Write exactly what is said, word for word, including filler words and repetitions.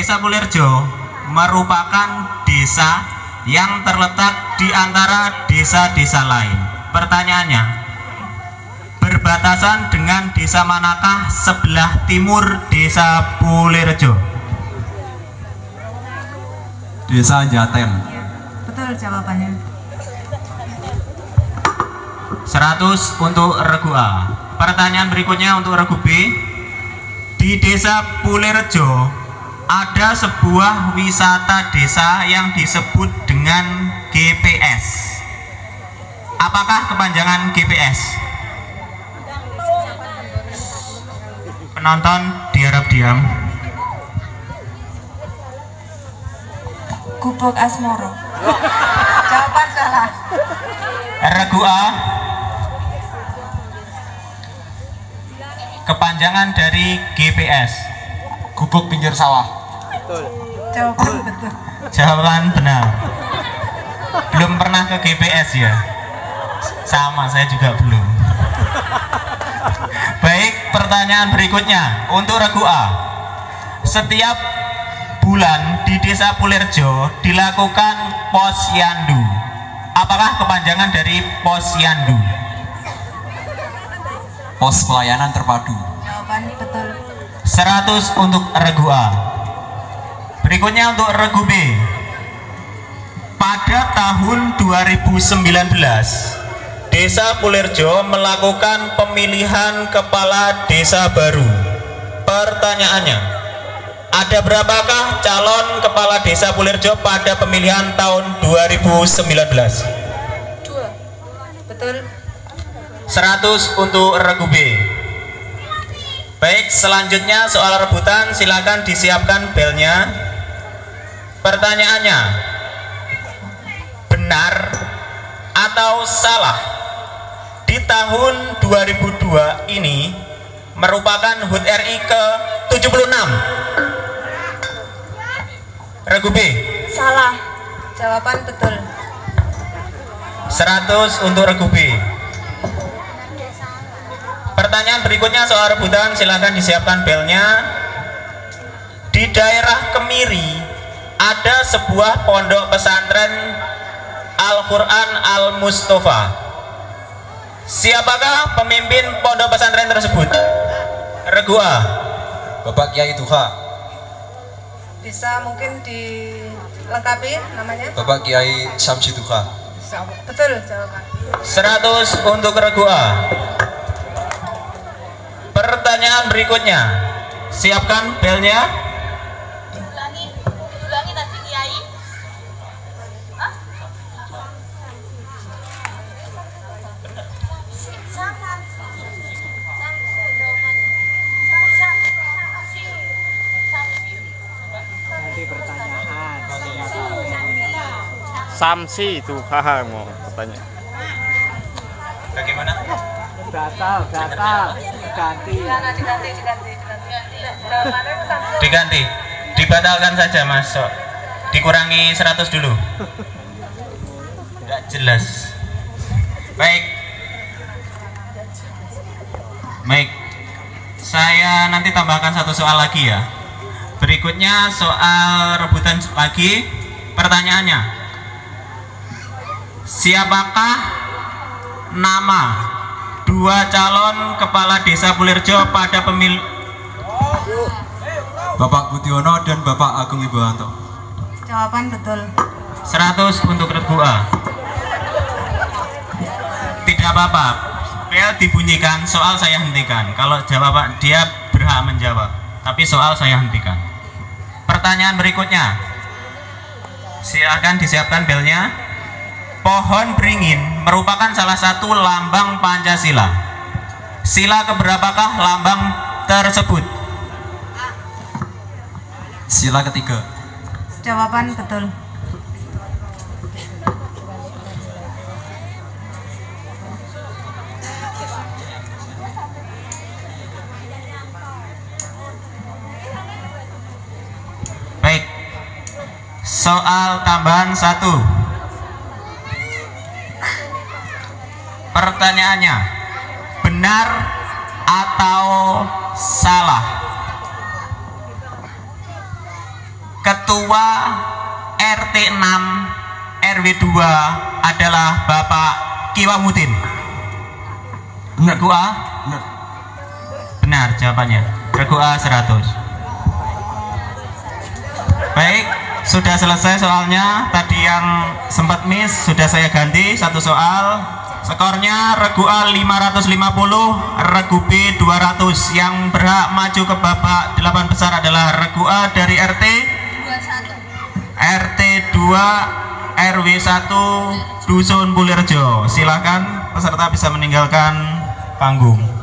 Desa Pulirjo merupakan desa yang terletak di antara desa-desa lain. Pertanyaannya, berbatasan dengan desa manakah sebelah timur Desa Pulirjo? Desa Jaten. Betul jawabannya. seratus untuk regu A. Pertanyaan berikutnya untuk regu B. Di Desa Pulirjo ada sebuah wisata desa yang disebut dengan G P S. Apakah kepanjangan G P S? Penonton diharap diam. Gubuk Asmoro. Jawaban salah. Regu A. Kepanjangan dari G P S. Gubuk pinggir sawah. Betul. Jawaban betul. Jawaban benar. Belum pernah ke G P S ya? Sama, saya juga belum. Baik, pertanyaan berikutnya untuk regu A. Setiap bulan di Desa Pulirjo dilakukan posyandu. Apakah kepanjangan dari posyandu? Pos pelayanan terpadu. Jawaban betul. seratus untuk regu A. Berikutnya untuk regu B. Pada tahun dua ribu sembilan belas, Desa Pulirjo melakukan pemilihan kepala desa baru. Pertanyaannya, ada berapakah calon kepala desa Pulirjo pada pemilihan tahun dua ribu sembilan belas? Dua. Betul. seratus untuk regu B. Baik, selanjutnya soal rebutan, silakan disiapkan belnya. Pertanyaannya, benar atau salah di tahun dua ribu dua ini merupakan H U T R I ke tujuh puluh enam? Regu B. Salah. Jawaban betul. seratus untuk regu B. Pertanyaan berikutnya soal rebutan, silahkan disiapkan belnya. Di daerah Kemiri ada sebuah pondok pesantren Al-Quran Al-Mustafa. Siapakah pemimpin pondok pesantren tersebut? Regu A. Bapak Kiai Duha. Bisa mungkin dilengkapi namanya? Bapak Kiai Samsi Duha. Betul jawaban. seratus untuk regu A. Pertanyaan berikutnya, siapkan belnya. Ulangi, ulangi tadi Kiai. Hah? Nanti pertanyaan. Samsi itu, haha mau bertanya. Bagaimana? Gatal, gatal, ganti. Diganti, diganti, diganti. Diganti, dibatalkan saja Mas. So, dikurangi seratus dulu. Tidak jelas. Baik. Baik. Saya nanti tambahkan satu soal lagi ya. Berikutnya soal rebutan lagi. Pertanyaannya, siapakah nama dua calon kepala desa Pulirjo pada pemil Bapak Budiono dan Bapak Agung Wibowanto. Jawaban betul. seratus untuk regu A. Tidak apa-apa, bel dibunyikan, soal saya hentikan. Kalau jawaban dia berhak menjawab, tapi soal saya hentikan. Pertanyaan berikutnya, silakan disiapkan belnya. Pohon beringin merupakan salah satu lambang Pancasila. Sila keberapakah lambang tersebut? Sila ketiga. Jawaban betul. Baik, soal tambahan satu. Pertanyaannya, benar atau salah Ketua R T enam R W dua adalah Bapak Kiwamuddin. Regu A? Benar jawabannya. Regu A seratus. Baik, sudah selesai soalnya. Tadi yang sempat miss sudah saya ganti satu soal. Skornya Regu A lima ratus lima puluh, Regu B dua ratus. Yang berhak maju ke babak delapan besar adalah Regu A dari R T R T dua R W satu Dusun Bulirjo. Silakan peserta bisa meninggalkan panggung.